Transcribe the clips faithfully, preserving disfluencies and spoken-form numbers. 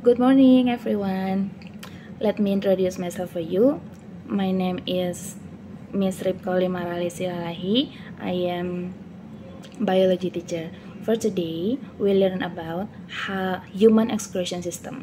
Good morning, everyone. Let me introduce myself for you. My name is Miss Ripkoli Marali Silalahi. I am biology teacher. For today, we learn about how human excretion system.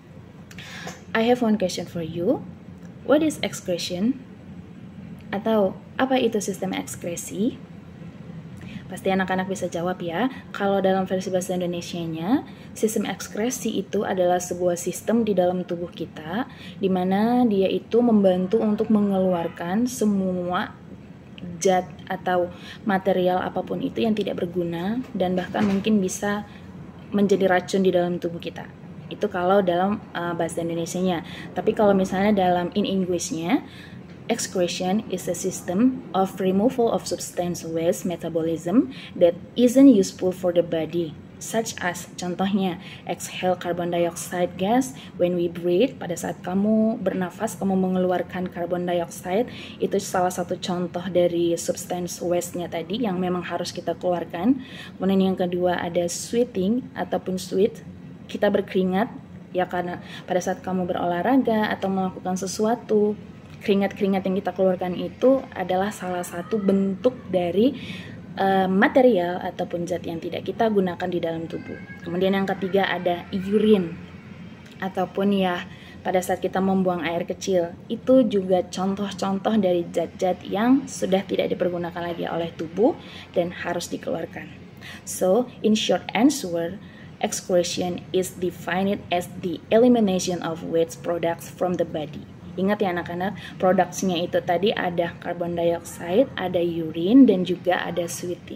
I have one question for you. What is excretion? Atau apa itu sistem ekskresi? Pasti anak-anak bisa jawab ya. Kalau dalam versi bahasa Indonesianya, sistem ekskresi itu adalah sebuah sistem di dalam tubuh kita, di mana dia itu membantu untuk mengeluarkan semua zat atau material apapun itu yang tidak berguna dan bahkan mungkin bisa menjadi racun di dalam tubuh kita. Itu kalau dalam uh, bahasa Indonesianya. Tapi kalau misalnya dalam in Englishnya, excretion is a system of removal of substance waste metabolism that isn't useful for the body, such as contohnya exhale carbon dioxide gas when we breathe. Pada saat kamu bernafas, kamu mengeluarkan carbon dioxide, itu salah satu contoh dari substance waste-nya tadi yang memang harus kita keluarkan. Kemudian yang kedua ada sweating ataupun sweat, kita berkeringat ya, karena pada saat kamu berolahraga atau melakukan sesuatu, keringat-keringat yang kita keluarkan itu adalah salah satu bentuk dari uh, material ataupun zat yang tidak kita gunakan di dalam tubuh. Kemudian yang ketiga ada urine, ataupun ya pada saat kita membuang air kecil. Itu juga contoh-contoh dari zat-zat yang sudah tidak dipergunakan lagi oleh tubuh dan harus dikeluarkan. So, in short answer, excretion is defined as the elimination of waste products from the body. Ingat ya anak-anak, produksinya itu tadi ada carbon dioxide, ada urine, dan juga ada sweating.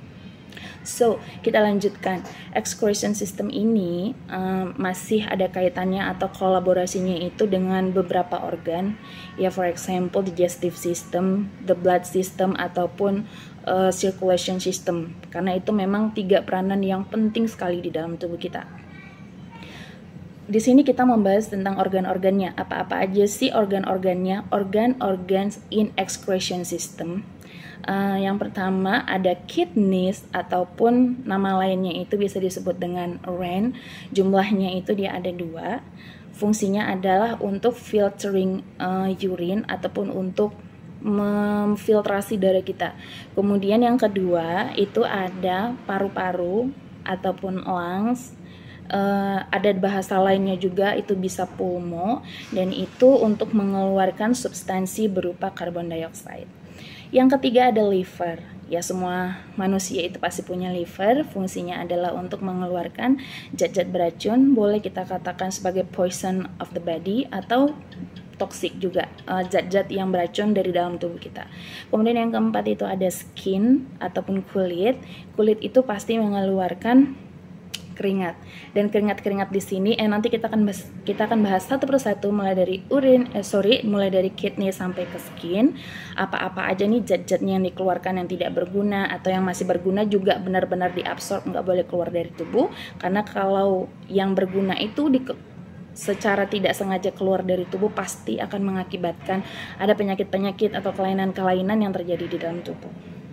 So, kita lanjutkan. Excretion system ini um, masih ada kaitannya atau kolaborasinya itu dengan beberapa organ. Ya, for example, digestive system, the blood system, ataupun uh, circulation system. Karena itu memang tiga peranan yang penting sekali di dalam tubuh kita. Di sini kita membahas tentang organ-organnya. Apa-apa aja sih organ-organnya? Organ-organs in excretion system. Uh, yang pertama ada kidneys, ataupun nama lainnya itu bisa disebut dengan ren. Jumlahnya itu dia ada dua. Fungsinya adalah untuk filtering uh, urine ataupun untuk memfiltrasi darah kita. Kemudian yang kedua itu ada paru-paru ataupun lungs. Uh, ada bahasa lainnya juga, itu bisa pulmo, dan itu untuk mengeluarkan substansi berupa karbon dioxide. Yang ketiga ada liver. Ya, semua manusia itu pasti punya liver. Fungsinya adalah untuk mengeluarkan zat-zat beracun, boleh kita katakan sebagai poison of the body atau toksik juga, uh, zat-zat yang beracun dari dalam tubuh kita. Kemudian yang keempat itu ada skin ataupun kulit. Kulit itu pasti mengeluarkan keringat, dan keringat-keringat di sini eh nanti kita akan bahas, kita akan bahas satu persatu mulai dari urin eh sorry mulai dari kidney sampai ke skin. Apa-apa aja nih zat-zatnya yang dikeluarkan yang tidak berguna, atau yang masih berguna juga benar-benar diabsorb, nggak boleh keluar dari tubuh. Karena kalau yang berguna itu di secara tidak sengaja keluar dari tubuh, pasti akan mengakibatkan ada penyakit-penyakit atau kelainan-kelainan yang terjadi di dalam tubuh.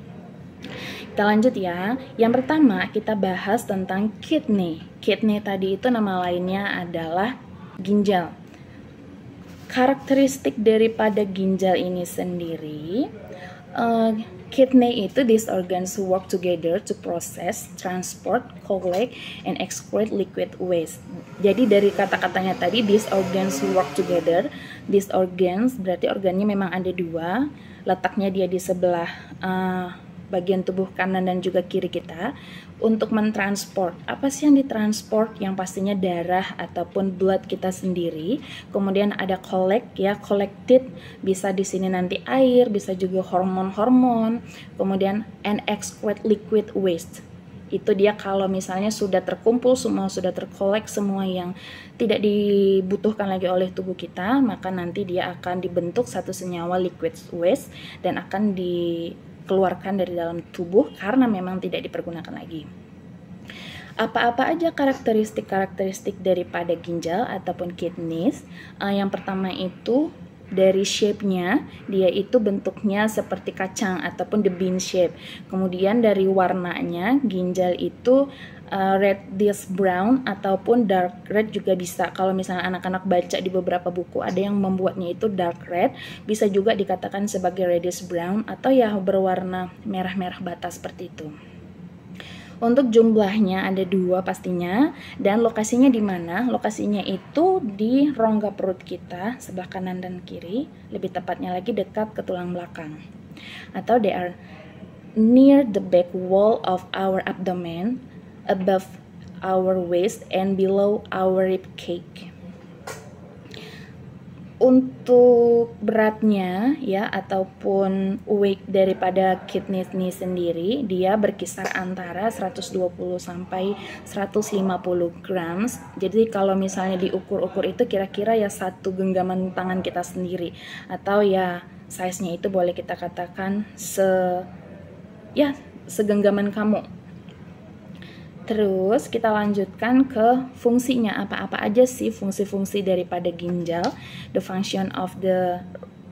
Kita lanjut ya. Yang pertama kita bahas tentang kidney. Kidney tadi itu nama lainnya adalah ginjal. Karakteristik daripada ginjal ini sendiri, uh, kidney itu these organs work together to process, transport, collect, and excrete liquid waste. Jadi dari kata-katanya tadi these organs work together. These organs berarti organnya memang ada dua. Letaknya dia di sebelah uh, bagian tubuh kanan dan juga kiri kita, untuk mentransport. Apa sih yang ditransport? Yang pastinya darah ataupun blood kita sendiri. Kemudian ada collect ya, collected, bisa di sini nanti air, bisa juga hormon-hormon. Kemudian and excrete liquid waste. Itu dia kalau misalnya sudah terkumpul semua, sudah terkolek semua yang tidak dibutuhkan lagi oleh tubuh kita, maka nanti dia akan dibentuk satu senyawa liquid waste dan akan di keluarkan dari dalam tubuh karena memang tidak dipergunakan lagi. Apa-apa aja karakteristik-karakteristik daripada ginjal ataupun kidneys? Uh, yang pertama itu dari shape-nya, dia itu bentuknya seperti kacang ataupun the bean shape. Kemudian dari warnanya, ginjal itu uh, reddish brown ataupun dark red juga bisa. Kalau misalnya anak-anak baca di beberapa buku ada yang membuatnya itu dark red, bisa juga dikatakan sebagai reddish brown atau ya berwarna merah-merah bata seperti itu. Untuk jumlahnya ada dua pastinya, dan lokasinya di mana? Lokasinya itu di rongga perut kita, sebelah kanan dan kiri, lebih tepatnya lagi dekat ke tulang belakang. Atau they are near the back wall of our abdomen, above our waist, and below our rib cage. Untuk beratnya ya ataupun weight daripada kidney ini sendiri, dia berkisar antara seratus dua puluh sampai seratus lima puluh grams. Jadi kalau misalnya diukur-ukur itu kira-kira ya satu genggaman tangan kita sendiri, atau ya size-nya itu boleh kita katakan se ya segenggaman kamu. Terus kita lanjutkan ke fungsinya, apa-apa aja sih fungsi-fungsi daripada ginjal, the function of the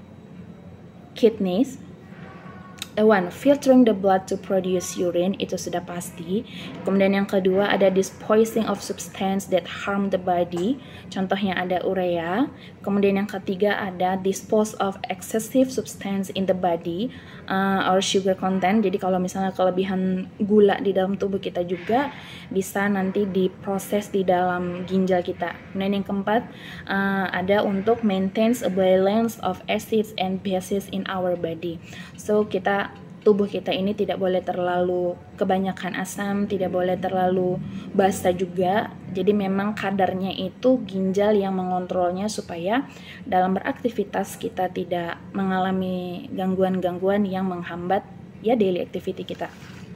kidneys. One, filtering the blood to produce urine, itu sudah pasti. Kemudian yang kedua ada disposing of substance that harm the body, contohnya ada urea. Kemudian yang ketiga ada dispose of excessive substance in the body uh, or sugar content. Jadi kalau misalnya kelebihan gula di dalam tubuh kita juga bisa nanti diproses di dalam ginjal kita. Kemudian yang keempat uh, ada untuk maintain a balance of acids and bases in our body. So kita tubuh kita ini tidak boleh terlalu kebanyakan asam, tidak boleh terlalu basa juga. Jadi memang kadarnya itu ginjal yang mengontrolnya supaya dalam beraktivitas kita tidak mengalami gangguan-gangguan yang menghambat ya daily activity kita.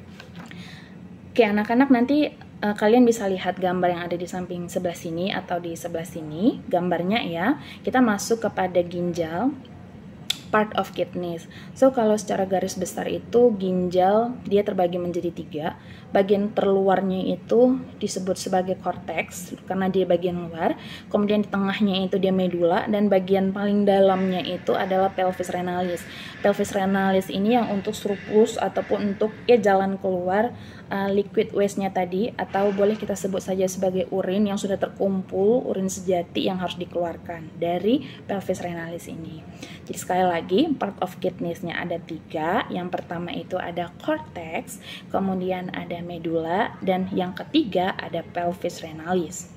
Oke, anak-anak nanti uh, kalian bisa lihat gambar yang ada di samping sebelah sini atau di sebelah sini gambarnya ya. Kita masuk kepada ginjal, part of kidneys. So kalau secara garis besar itu ginjal dia terbagi menjadi tiga. Bagian terluarnya itu disebut sebagai cortex karena dia bagian luar. Kemudian di tengahnya itu dia medula, dan bagian paling dalamnya itu adalah pelvis renalis. Pelvis renalis ini yang untuk surplus ataupun untuk ya jalan keluar uh, liquid waste-nya tadi, atau boleh kita sebut saja sebagai urin yang sudah terkumpul, urin sejati yang harus dikeluarkan dari pelvis renalis ini. Jadi sekali lagi, part of kidneys-nya ada tiga. Yang pertama itu ada cortex, kemudian ada medula, dan yang ketiga ada pelvis renalis.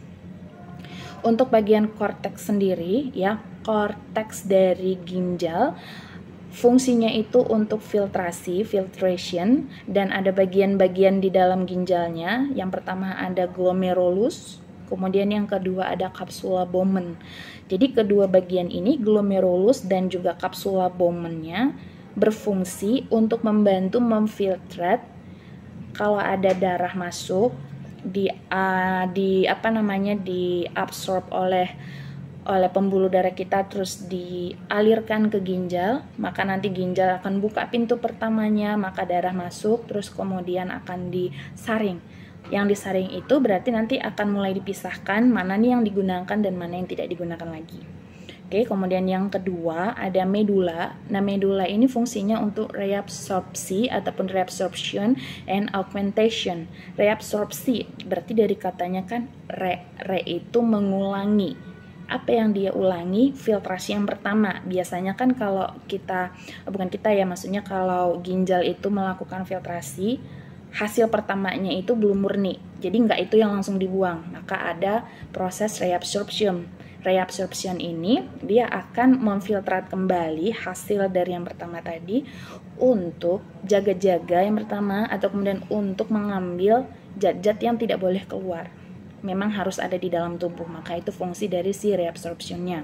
Untuk bagian cortex sendiri, ya, cortex dari ginjal fungsinya itu untuk filtrasi, filtration, dan ada bagian-bagian di dalam ginjalnya. Yang pertama ada glomerulus, kemudian yang kedua ada capsula Bowman. Jadi kedua bagian ini, glomerulus dan juga capsula Bowman-nya, berfungsi untuk membantu memfiltrat kalau ada darah masuk di uh, di apa namanya diabsorb oleh oleh pembuluh darah kita, terus dialirkan ke ginjal, maka nanti ginjal akan buka pintu pertamanya, maka darah masuk, terus kemudian akan disaring. Yang disaring itu berarti nanti akan mulai dipisahkan mana nih yang digunakan dan mana yang tidak digunakan lagi. Oke, kemudian yang kedua ada medula. Nah, medula ini fungsinya untuk reabsorpsi ataupun reabsorption and augmentation. Reabsorpsi berarti dari katanya kan re, re itu mengulangi. Apa yang dia ulangi? Filtrasi yang pertama. Biasanya kan kalau kita, bukan kita ya, maksudnya kalau ginjal itu melakukan filtrasi, hasil pertamanya itu belum murni. Jadi nggak itu yang langsung dibuang. Maka ada proses reabsorption. Reabsorption ini dia akan memfiltrat kembali hasil dari yang pertama tadi untuk jaga-jaga yang pertama, atau kemudian untuk mengambil zat-zat yang tidak boleh keluar. Memang harus ada di dalam tubuh, maka itu fungsi dari si reabsorptionnya.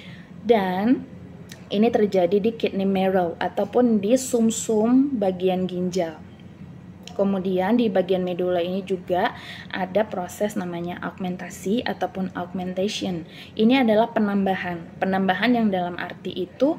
Dan ini terjadi di kidney marrow ataupun di sumsum bagian ginjal. Kemudian di bagian medula ini juga ada proses namanya augmentasi ataupun augmentation. Ini adalah penambahan. Penambahan yang dalam arti itu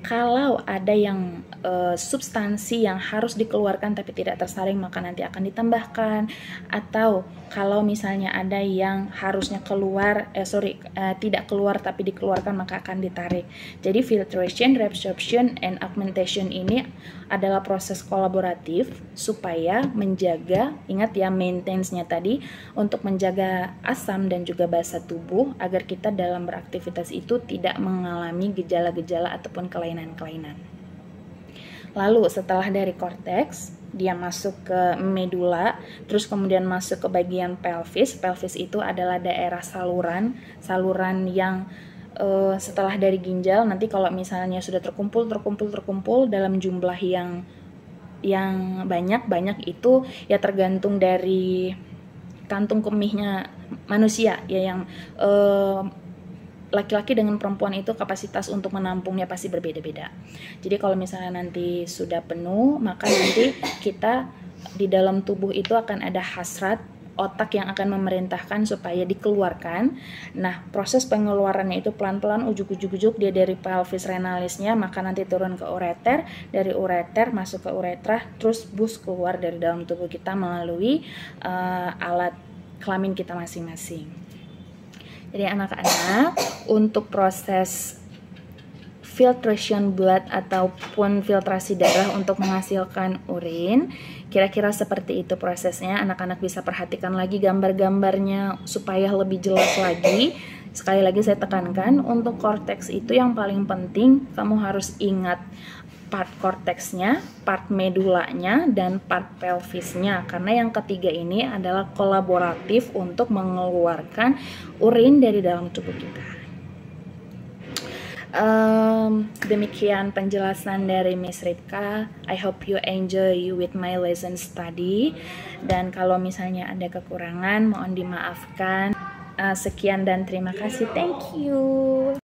Kalau ada yang uh, substansi yang harus dikeluarkan tapi tidak tersaring, maka nanti akan ditambahkan. Atau kalau misalnya ada yang harusnya keluar, eh sorry, uh, tidak keluar tapi dikeluarkan, maka akan ditarik. Jadi filtration, reabsorption, and augmentation ini adalah proses kolaboratif supaya menjaga, ingat ya maintenance-nya tadi, untuk menjaga asam dan juga basa tubuh agar kita dalam beraktivitas itu tidak mengalami gejala-gejala ataupun kelainan-kelainan. Lalu setelah dari korteks, dia masuk ke medula, terus kemudian masuk ke bagian pelvis. Pelvis itu adalah daerah saluran, saluran yang uh, setelah dari ginjal, nanti kalau misalnya sudah terkumpul, terkumpul, terkumpul dalam jumlah yang yang banyak, banyak itu ya tergantung dari kantung kemihnya manusia ya, yang uh, laki-laki dengan perempuan itu kapasitas untuk menampungnya pasti berbeda-beda. Jadi kalau misalnya nanti sudah penuh, maka nanti kita di dalam tubuh itu akan ada hasrat otak yang akan memerintahkan supaya dikeluarkan. Nah, proses pengeluarannya itu pelan-pelan, ujuk-ujuk-ujuk dia dari pelvis renalisnya, maka nanti turun ke ureter, dari ureter masuk ke uretra, terus bus keluar dari dalam tubuh kita melalui uh, alat kelamin kita masing-masing. Jadi anak-anak, untuk proses filtration blood ataupun filtrasi darah untuk menghasilkan urin, kira-kira seperti itu prosesnya. Anak-anak bisa perhatikan lagi gambar-gambarnya supaya lebih jelas lagi. Sekali lagi saya tekankan, untuk korteks itu yang paling penting kamu harus ingat part korteksnya, part medulanya, dan part pelvisnya, karena yang ketiga ini adalah kolaboratif untuk mengeluarkan urin dari dalam tubuh kita. Um, demikian penjelasan dari Miss Ripka. I hope you enjoy with my lesson study, dan kalau misalnya ada kekurangan mohon dimaafkan. Uh, sekian dan terima kasih. Thank you.